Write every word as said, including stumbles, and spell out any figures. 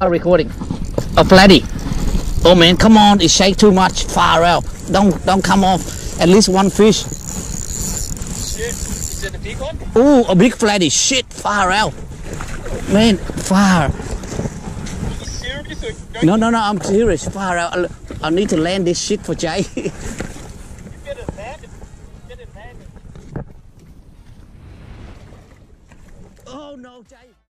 Start recording. A flatty. Oh man, come on! It shake too much. Far out. Don't don't come off. At least one fish. Shit. Is it a big one? Ooh, a big flatty. Shit, far out. Man, far. Are you serious? Or are you No, no, no. I'm serious. Far out. I, I need to land this shit for Jay. You get it landed. Get it landed. Oh no, Jay.